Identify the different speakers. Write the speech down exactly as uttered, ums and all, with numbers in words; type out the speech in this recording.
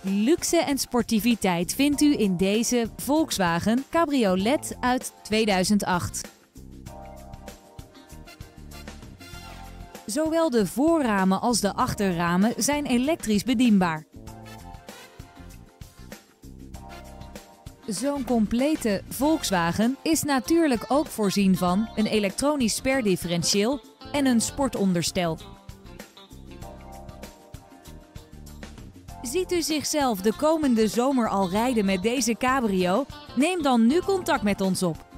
Speaker 1: Luxe en sportiviteit vindt u in deze Volkswagen Cabriolet uit tweeduizend acht. Zowel de voorramen als de achterramen zijn elektrisch bedienbaar. Zo'n complete Volkswagen is natuurlijk ook voorzien van een elektronisch sperdifferentieel en een sportonderstel. Ziet u zichzelf de komende zomer al rijden met deze cabrio? Neem dan nu contact met ons op.